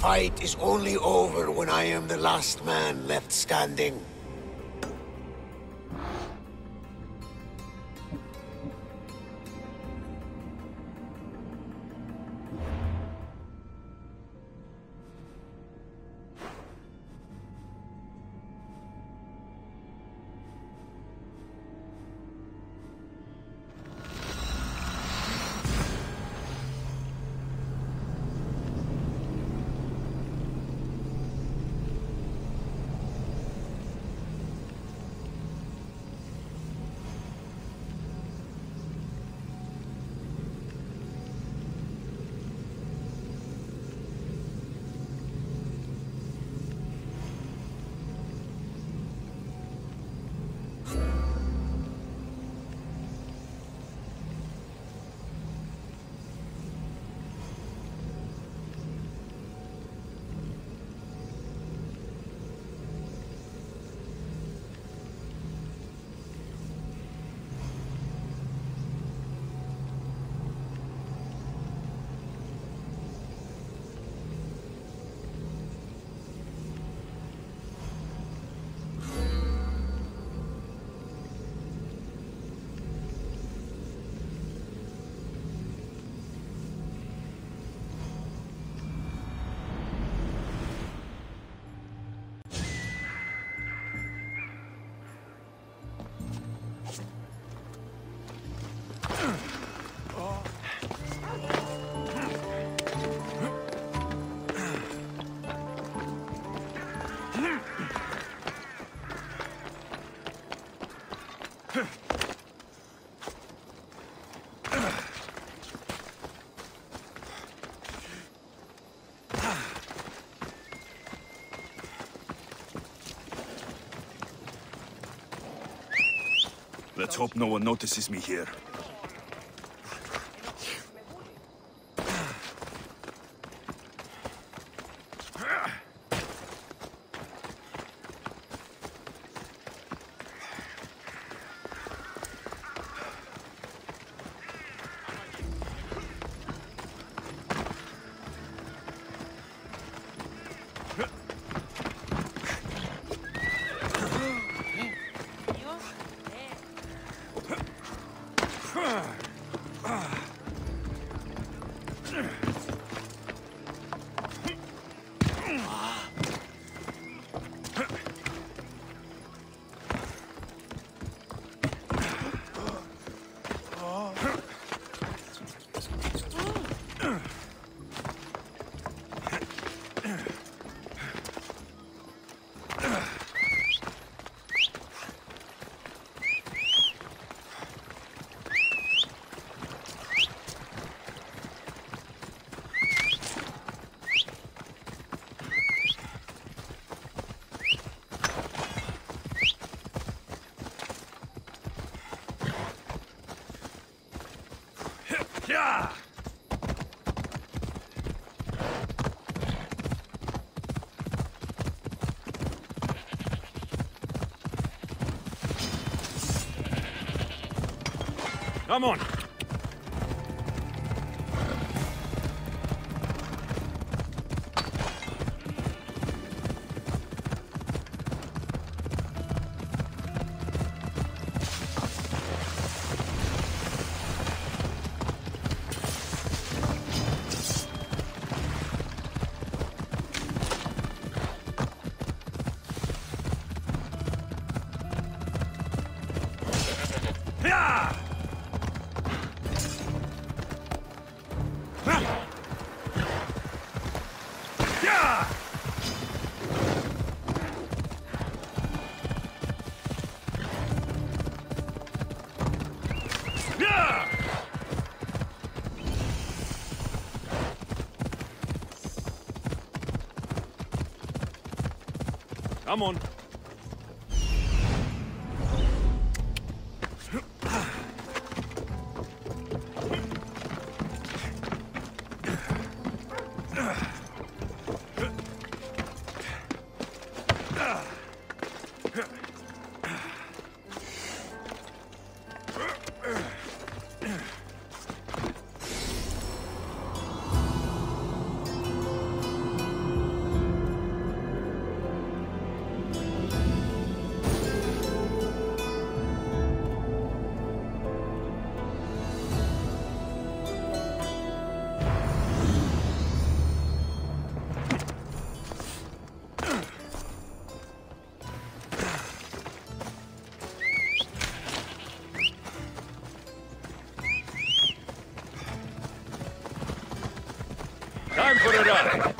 fight is only over when I am the last man left standing. Let's hope no one notices me here. Yeah! Come on! Yeah! Come on. Time for a ride.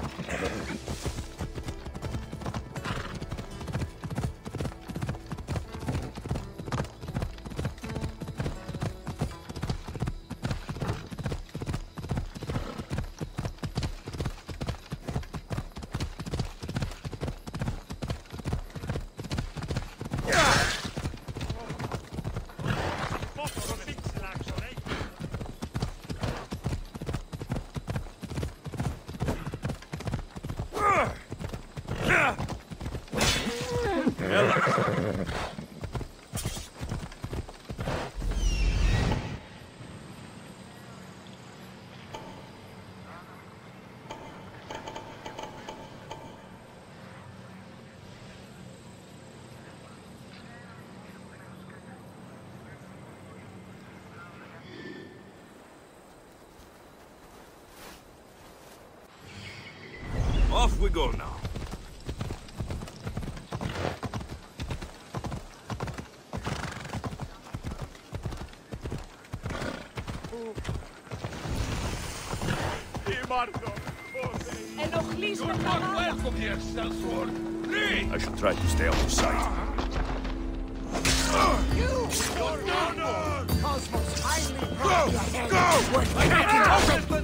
Off we go now. You're not welcome here, Sellsworth. I should try to stay out of sight. Cosmos finally brought you ahead. We're taking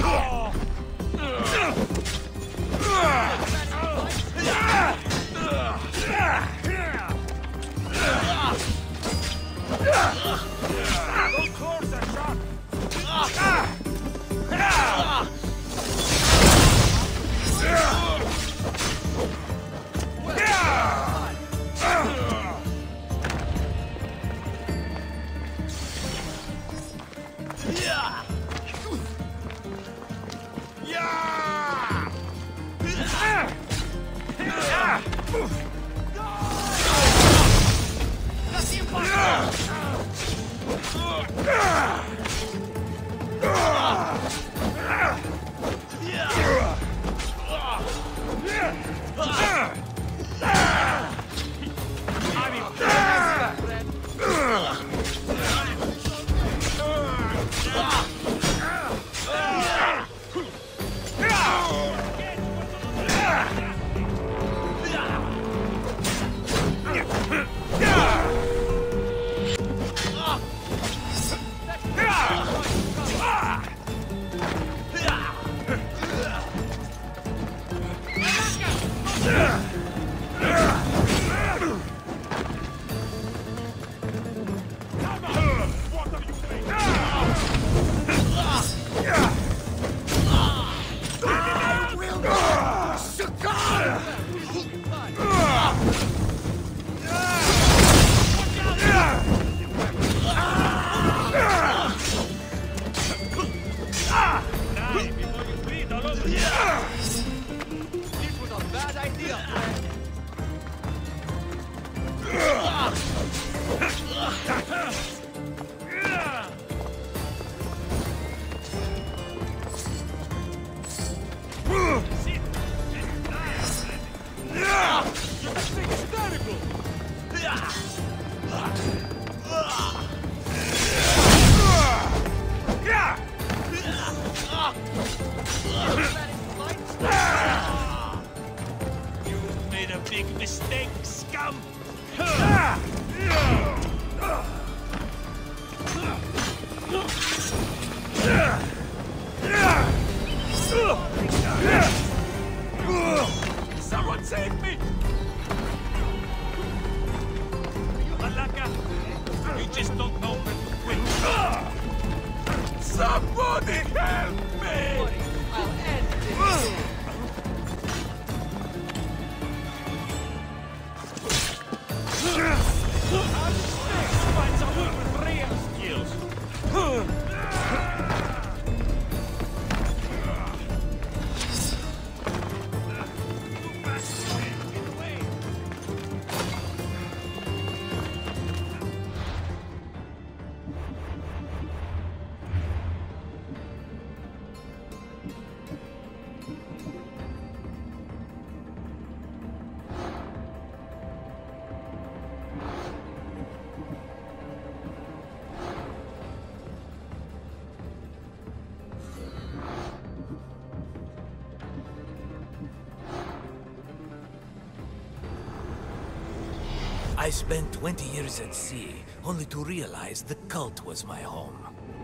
Someone save me! Malaka! You just don't know when to quit. Somebody help me! I'll end this. Find someone with real skills. I spent 20 years at sea, only to realize the cult was my home.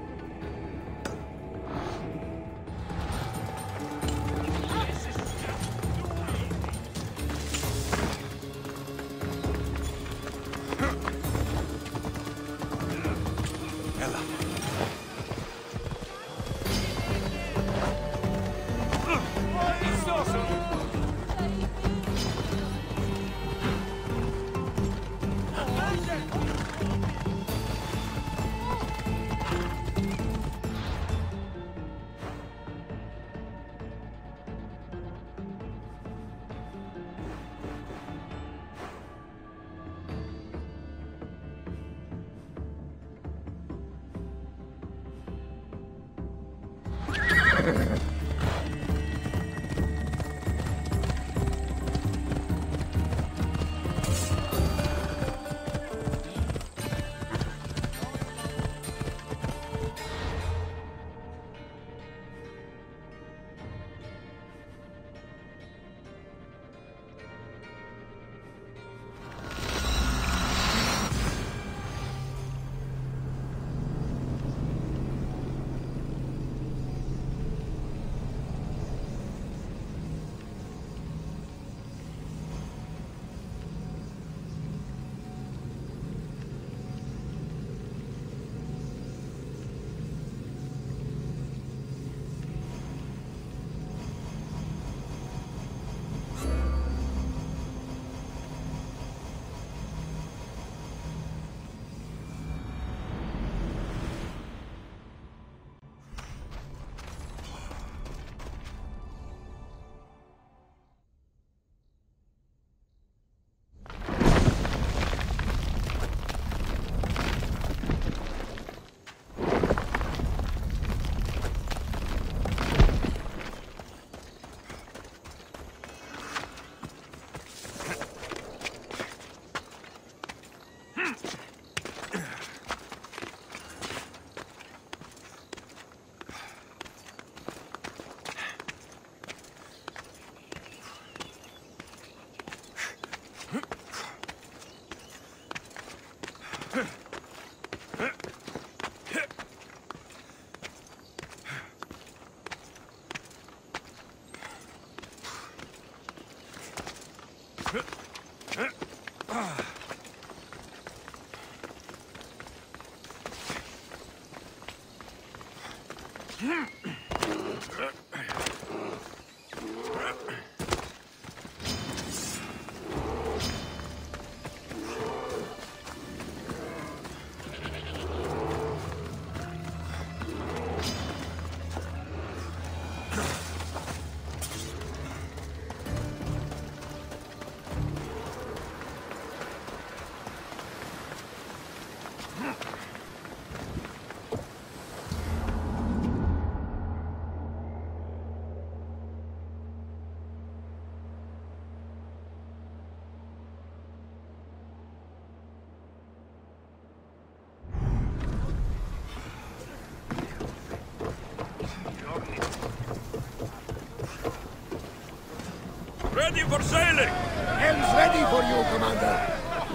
Ready for sailing! Helm's ready for you, Commander.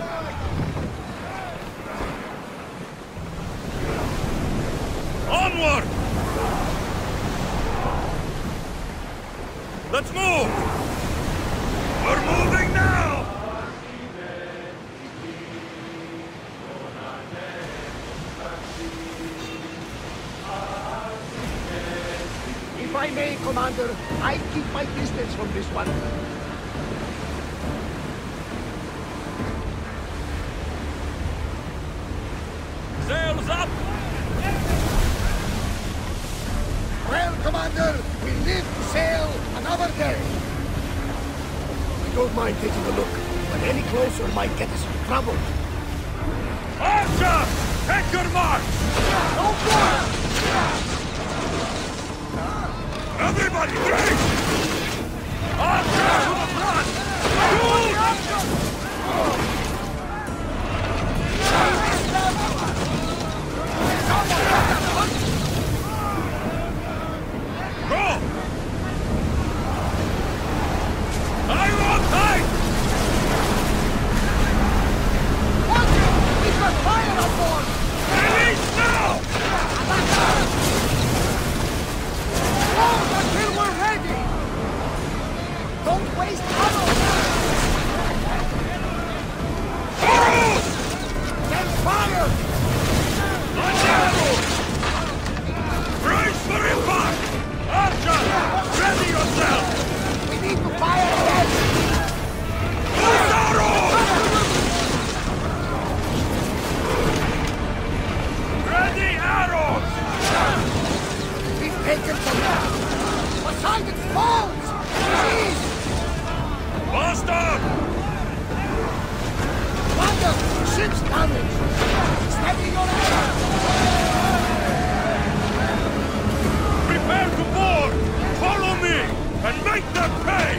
Onward! Let's move! We're moving now! If I may, Commander, I keep my distance from this one. Sails up! Well, Commander, we live to sail another day. I don't mind taking a look, but any closer might get us in trouble. Archer! Take your mark! Everybody, drink! Archer to the front! Go! I won't fight! taken from now. Poseidon falls! Please! Faster! Commander, ship's damaged! Steady your arrows! Prepare to board! Follow me! And make them pay!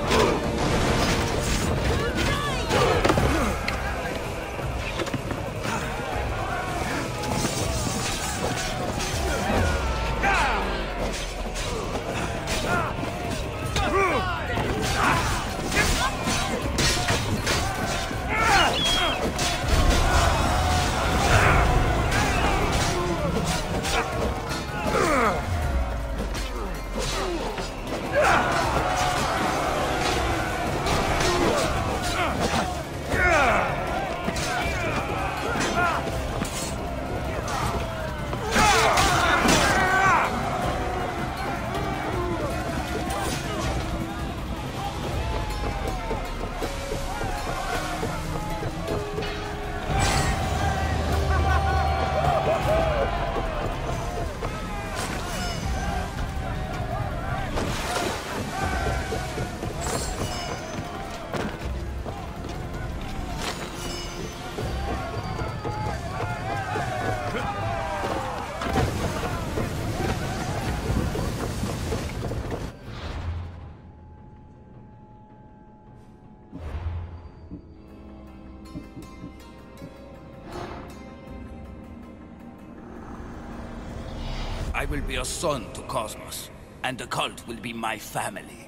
I will be a son to Cosmos, and the cult will be my family.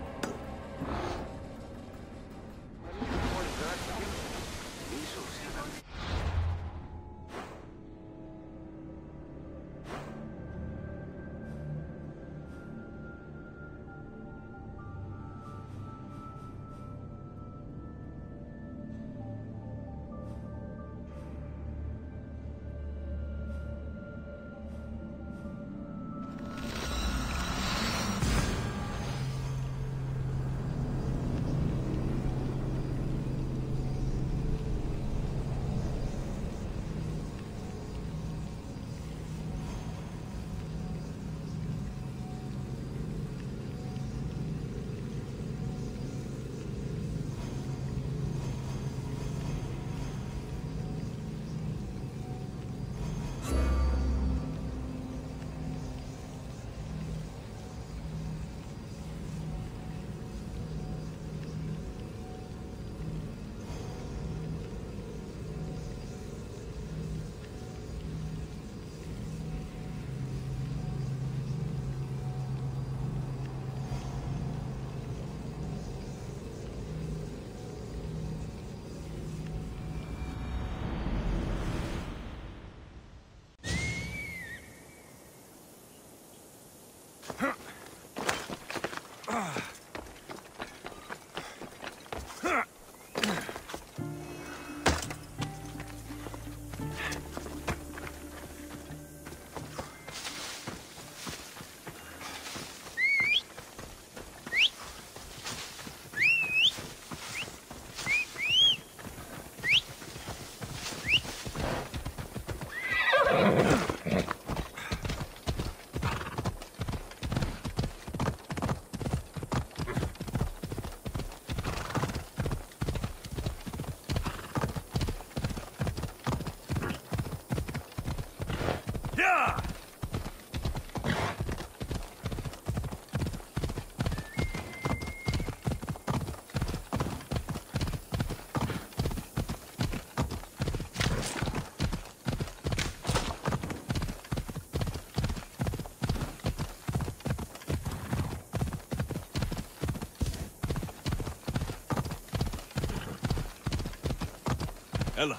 Ella.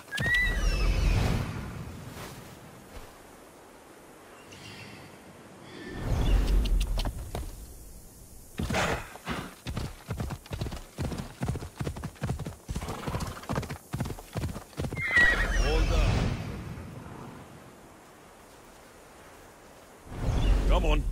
Hold on. Come on.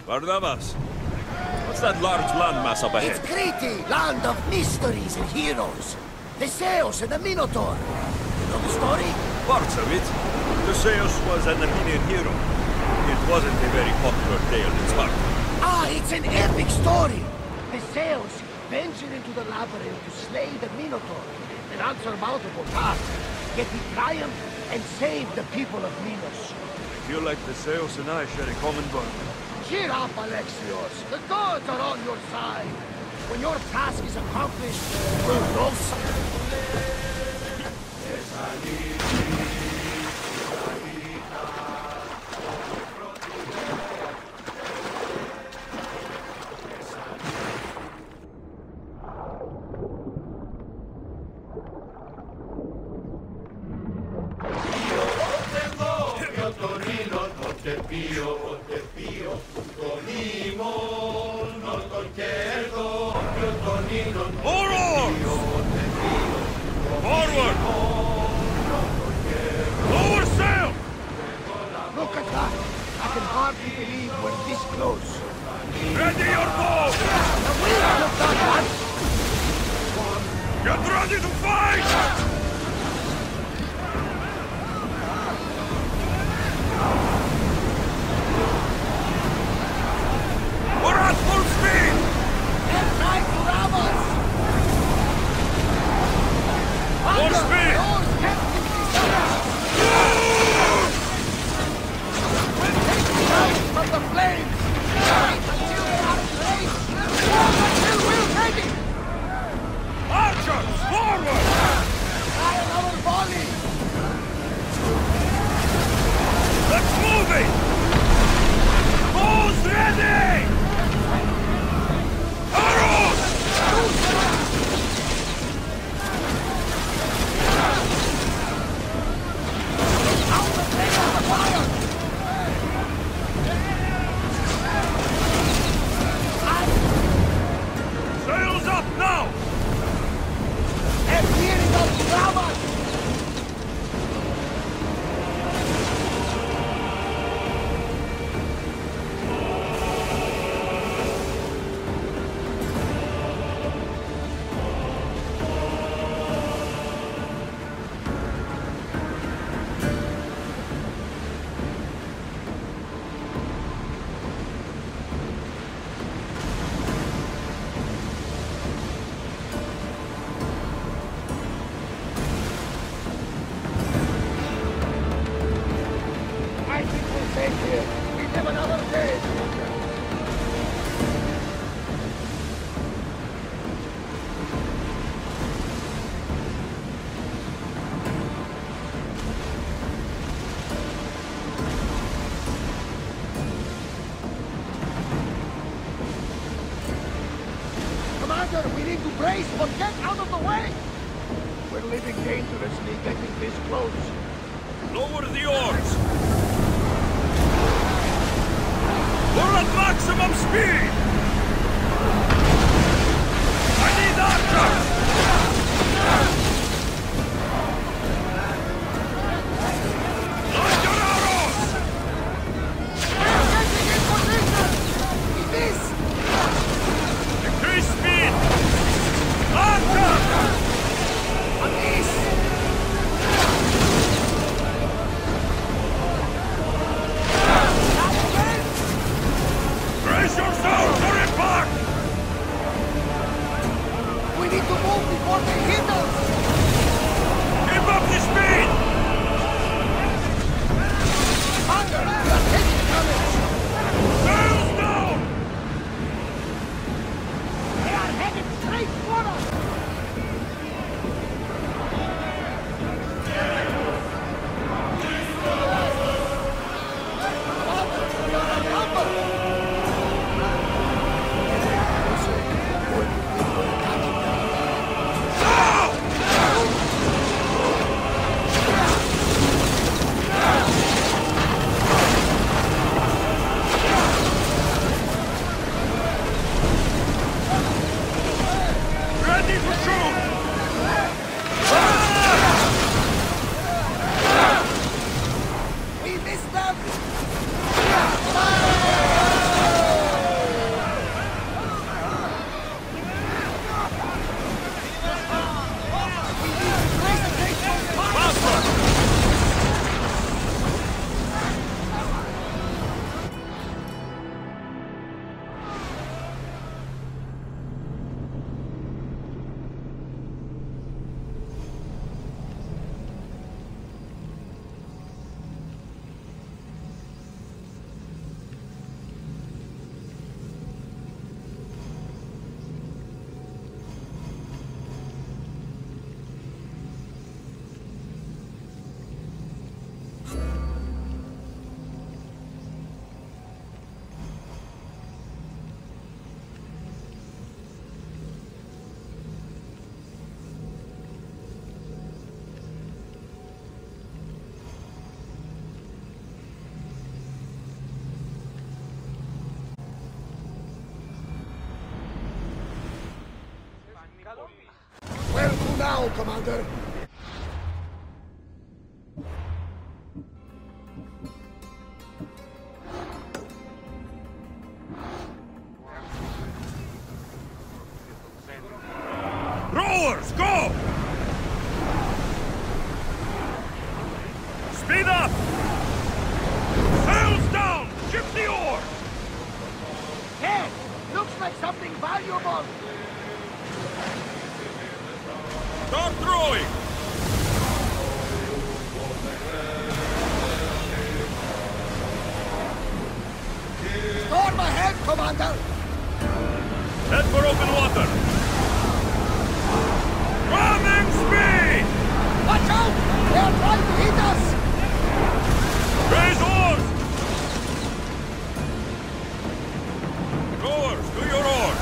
Barnabas, what's that large landmass up ahead? It's Crete, land of mysteries and heroes. The Zeus and the Minotaur. You know the story? Parts of it. Theseus was an Athenian hero. It wasn't a very popular tale in Sparta. Ah, it's an epic story. The Zeus ventured into the labyrinth to slay the Minotaur, an unsurmountable task. Yet he triumphed and saved the people of Minos. I feel like Theseus and I share a common bond. Cheer up, Alexios. The gods are on your side. When your task is accomplished, we'll know More oars! Forward! Lower sail! Look at that! I can hardly believe we're this close. Ready your bow! The wind of that one! Get ready to fight! We're at full speed! They're trying to rob us! Full speed! Doors can't keep this up! We'll take the light from the flames! Wait until they are placed! Until we're ready! Archers, forward! Fire our volley! Let's move it! Bows ready! Arrows! Out the flame of the fire! Sails up now! They're clearing out the grammars! I think we're safe here. We live another day. Commander, we need to brace, but get out of the way! We're living dangerously getting this close. Lower the oars! We're at maximum speed! I need archers! Load your arrows! We're getting in position! We missed! Increase speed! Archers! A miss! Brace yourselves for impact! We need to move before they hit us! Commander. Rowers, go! Speed up! Sails down! Ship the oar! Hey! Looks like something valuable! Start throwing! Storm ahead, Commander! Head for open water! Ramming speed! Watch out! They are trying to hit us! Raise oars! Rowers, do your oars!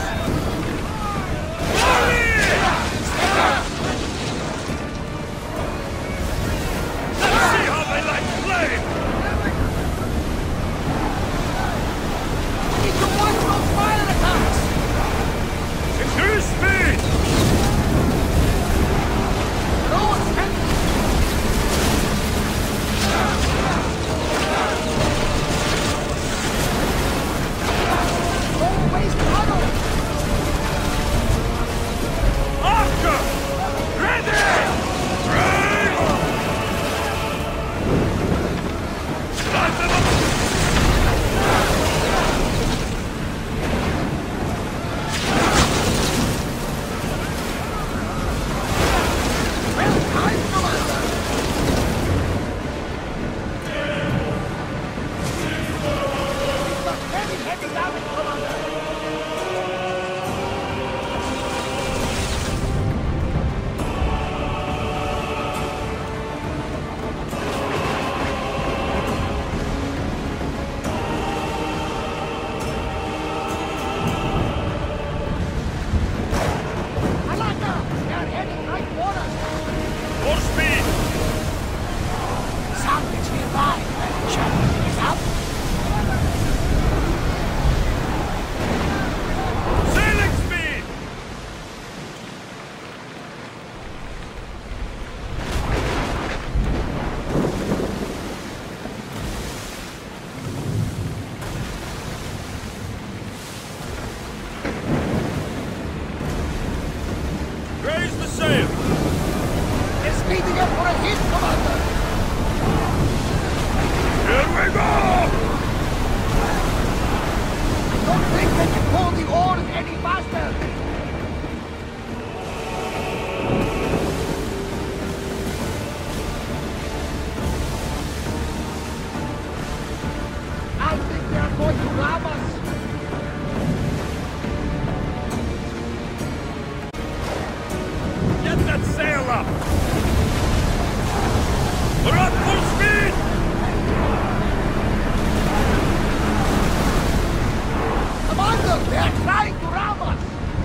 Let's see how they like flame! Need to watch those fire attacks! Increase speed! Rowers, can don't waste power! Archer! Ready! Raise! Light them up! Well timed, Commander! We've got heavy damage, Commander! Alaka! They are heading right for us! More speed! Something's nearby! Chapter is up! Sailing speed! Raise the sail! They're speeding up for a hit, Commander! Here we go! Don't think they can pull the oars any faster! I think they are going to ram us! Get that sail up! We're at full speed! Commander, they are trying to ram us!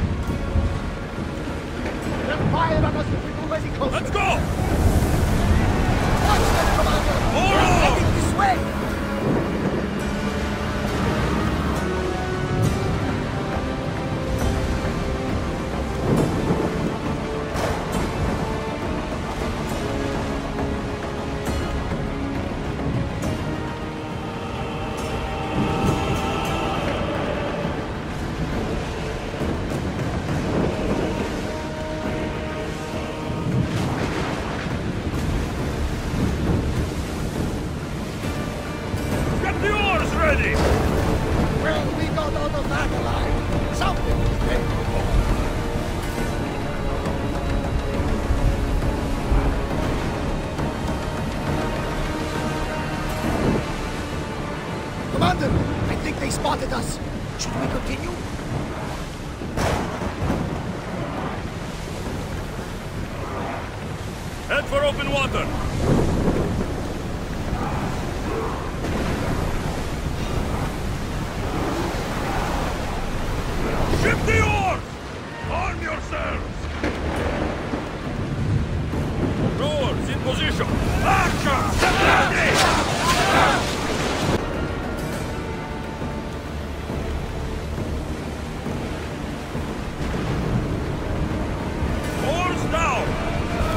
They'll fire on us if we move any closer. Let's go! Watch them, Commander! All They're right. heading this way! Get the oars ready! Well, we got out of that alive. Something was thankful for. Commander, I think they spotted us. Should we continue? Head for open water! Ship the oars! Arm yourselves! Rowers in position! Action! Step ready! Oars down!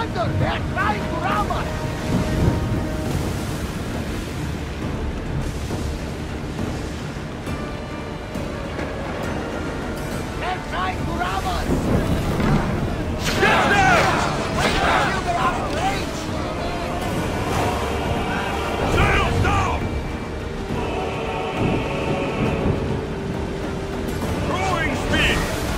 Commander, they are trying to ram us! They're trying to ram us! Get there! Wait until they're out of range! Sails down! Throwing speed!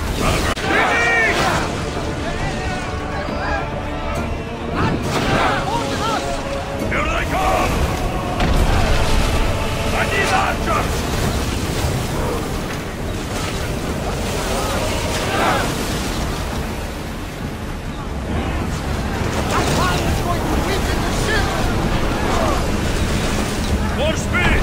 Here they come! I need archers! That fire is going to weaken the ship! More speed!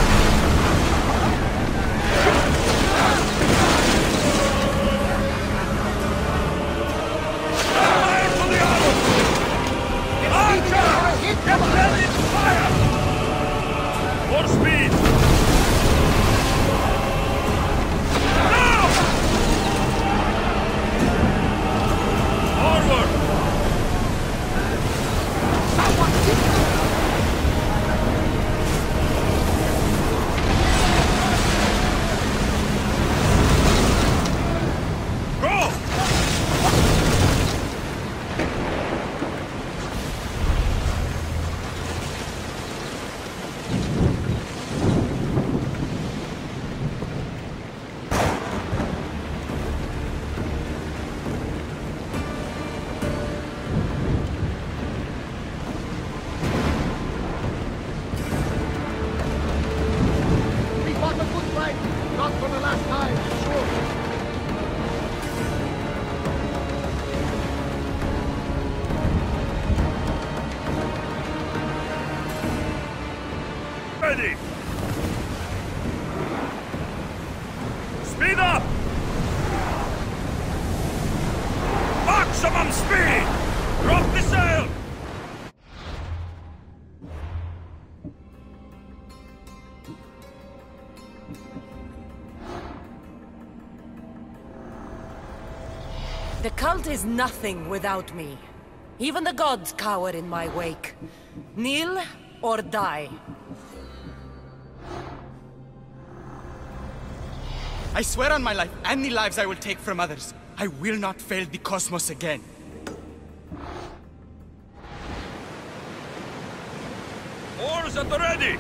Fire to the island! Archers! Hit Get them! ready to fire! More speed! Now! Forward! Someone hit them! Go! We fought a good fight, not for the last time, sure. Ready! Speed up! Maximum speed! Drop the sail! The cult is nothing without me. Even the gods cower in my wake. Kneel or die. I swear on my life and the lives I will take from others, I will not fail the cosmos again. Oars at the ready!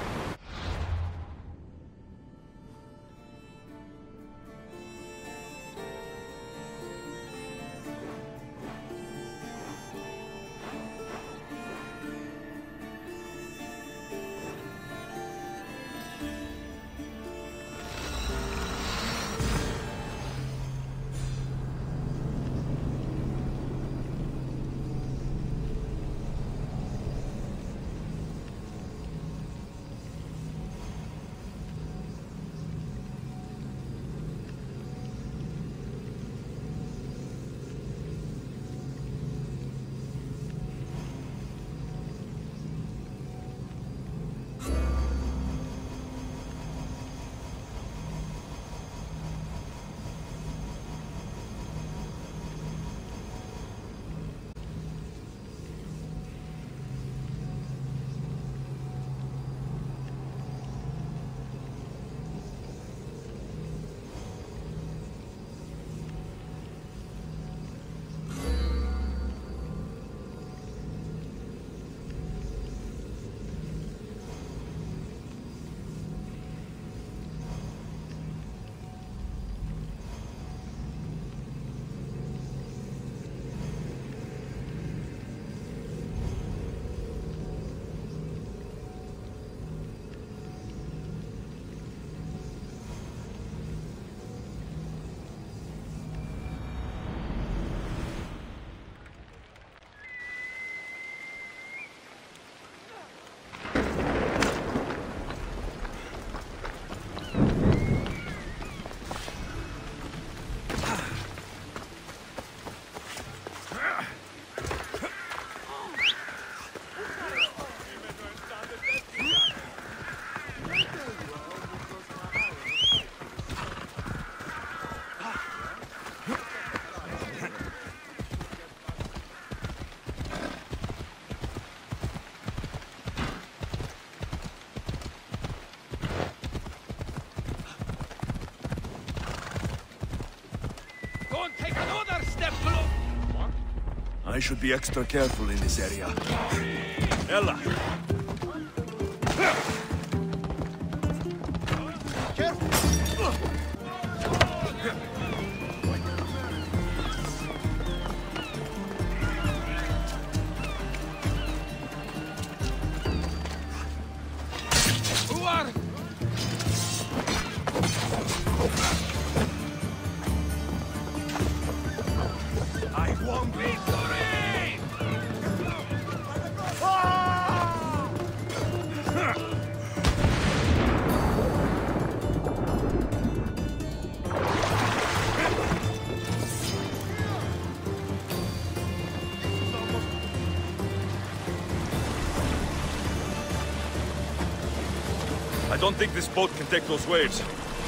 I should be extra careful in this area. Ella! I don't think this boat can take those waves.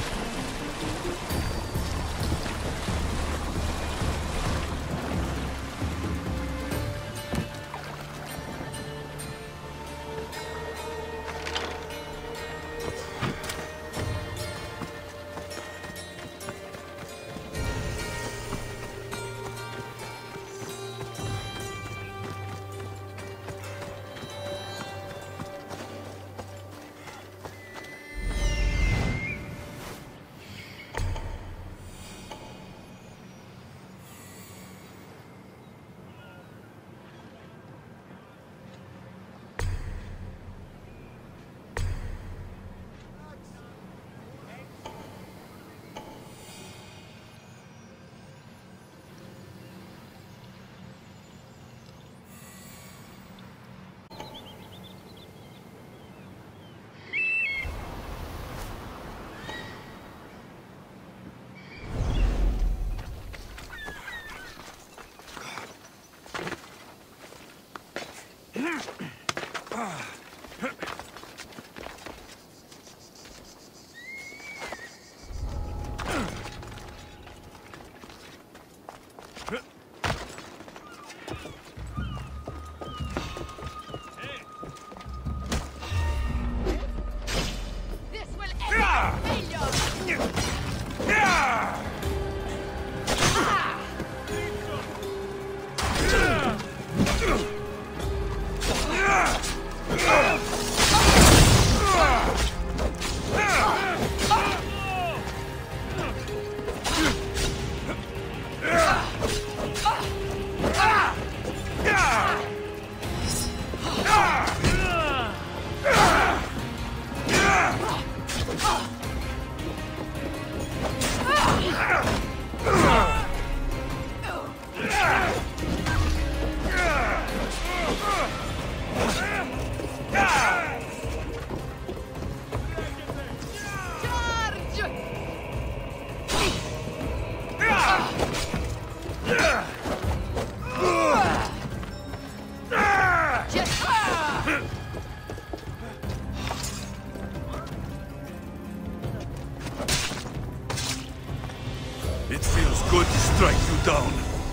It feels good to strike you down.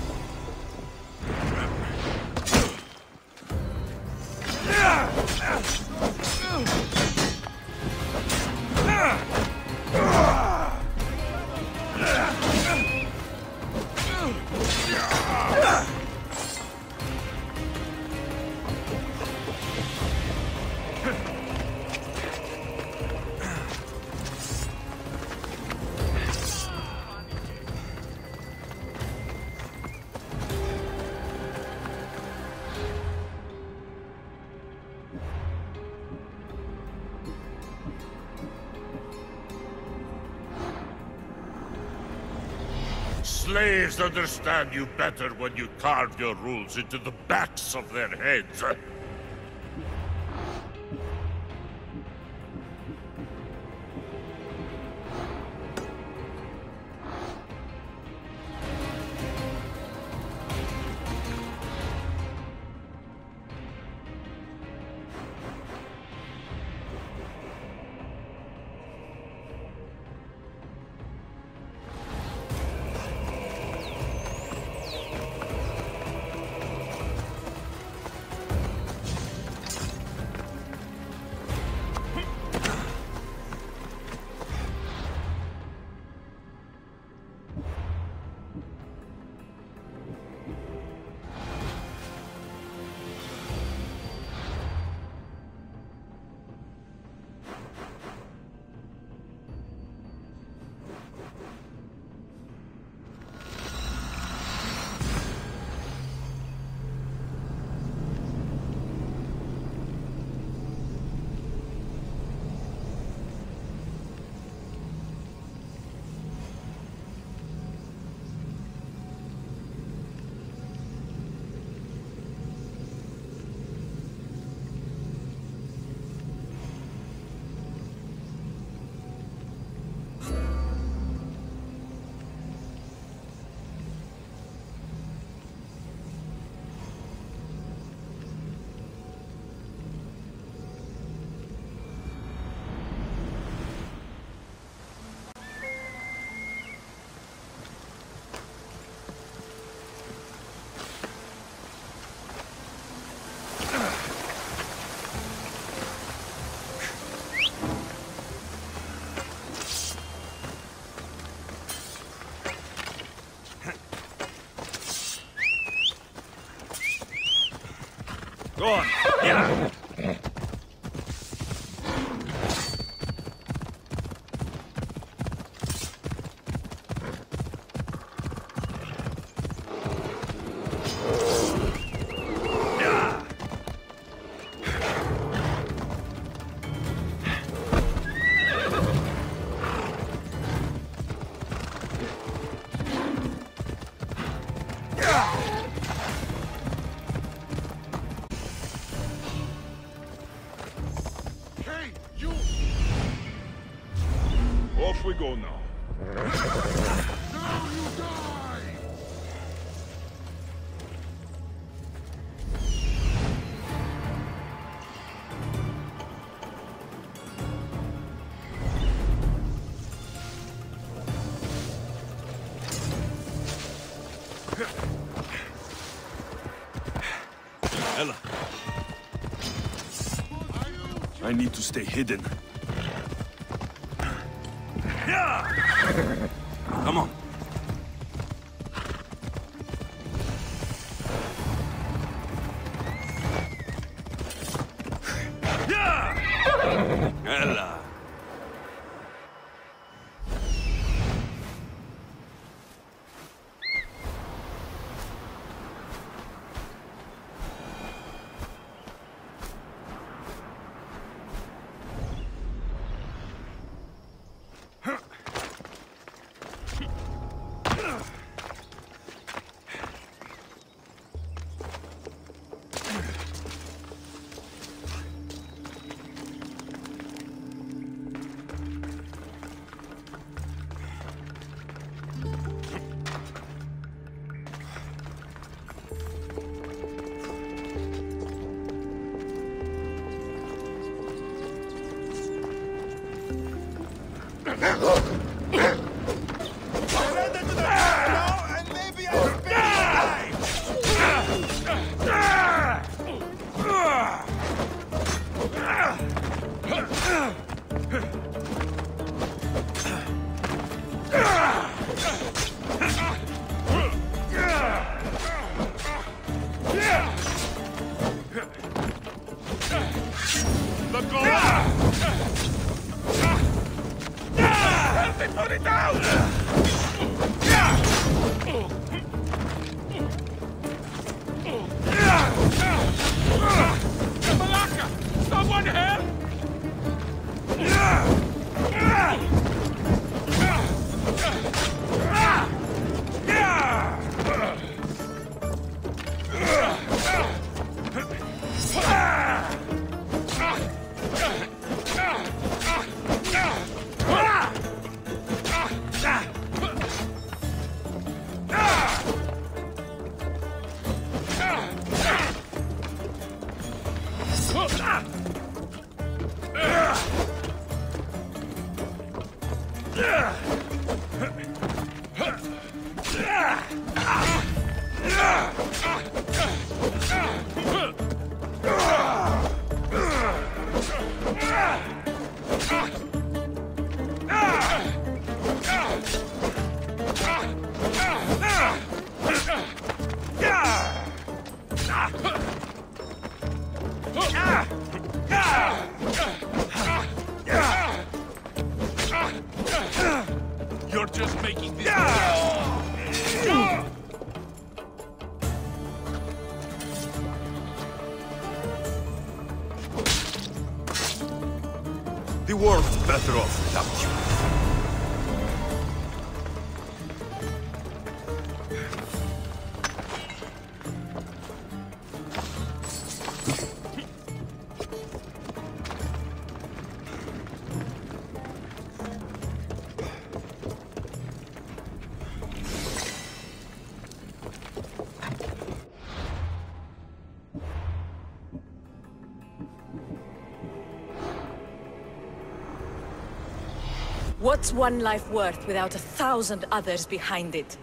Slaves understand you better when you carve your rules into the backs of their heads. Go on. Yeah. Off we go now. Now you die! Ella. I need to stay hidden. Come on. Ella. Someone help! You're just making this. The world's better off without you. What's one life worth without 1,000 others behind it?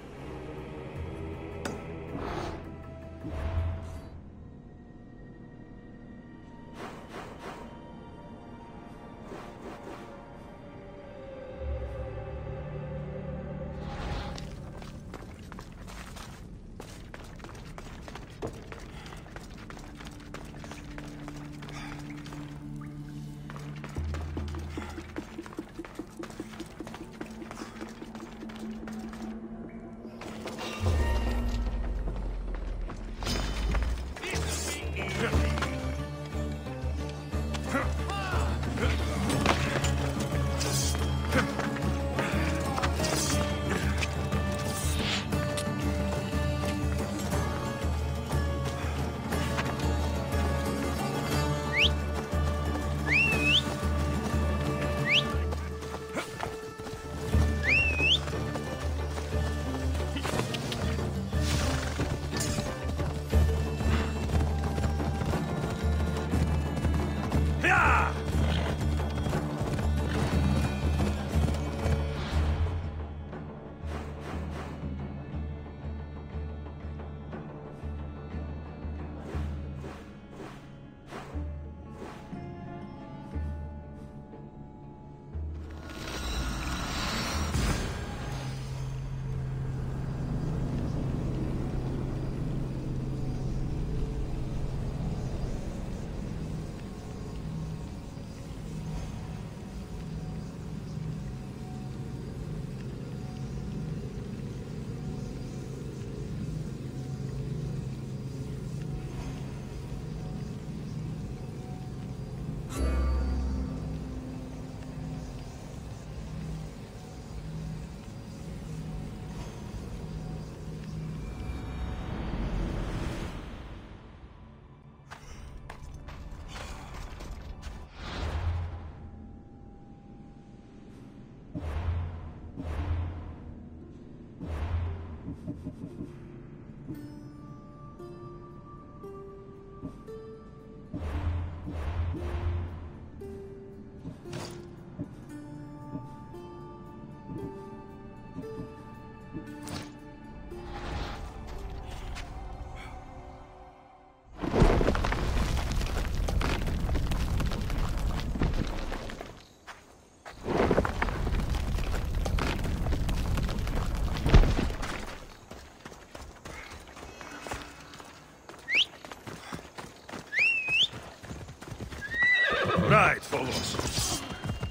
Right, fellows.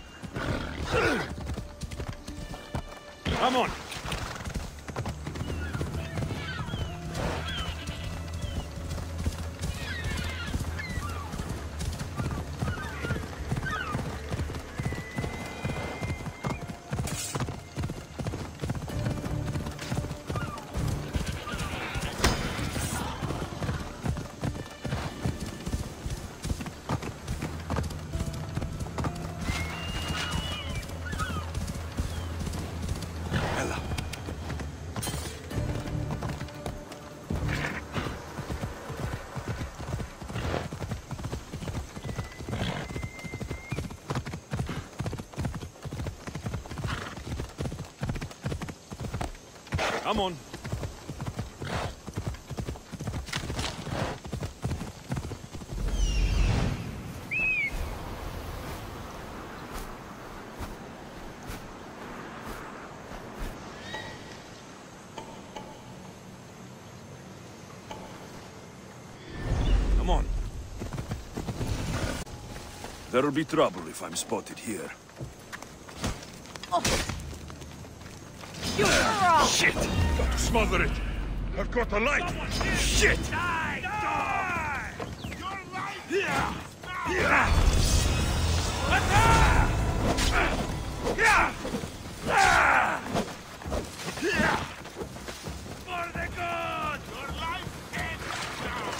Come on. Come on. Come on. There'll be trouble if I'm spotted here. Shit! Got to smother it! I've got a light! Shit! Die! Die! Your life! Yeah! Yeah! For the good! Your life ends now!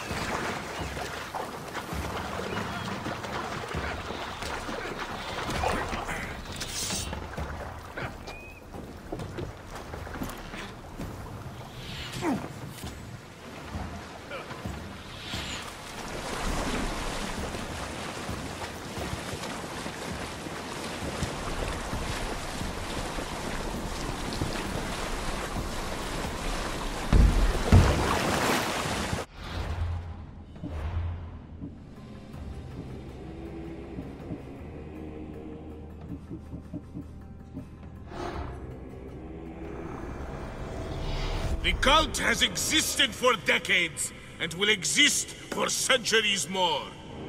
The cult has existed for decades, and will exist for centuries more.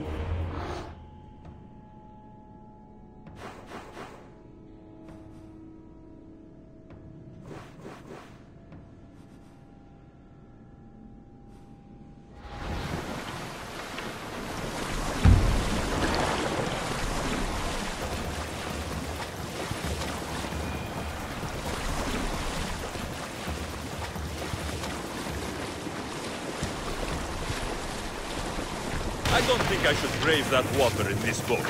I don't think I should brave that water in this boat.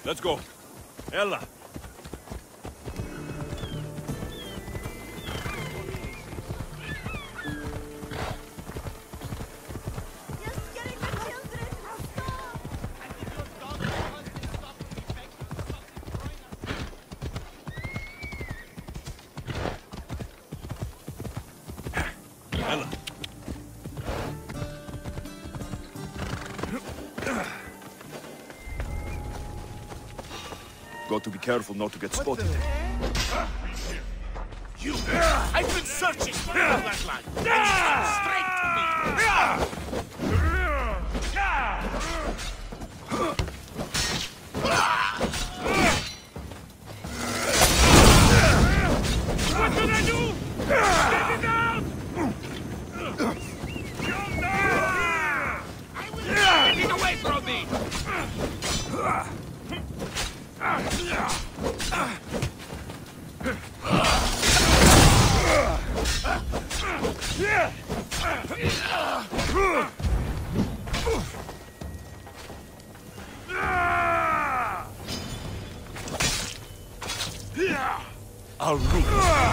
Let's go. Ella. Ella. Got to be careful not to get spotted. You! I've been searching for all that line, and it's come straight to me! What did I do? Get it out! You're not! I will get it away from me! I'll root.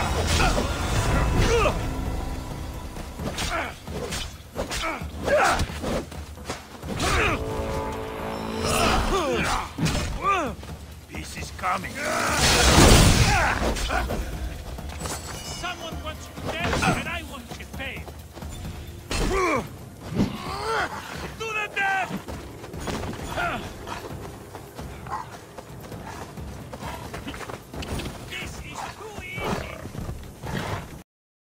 This is coming. Someone wants you dead, and I want you paid.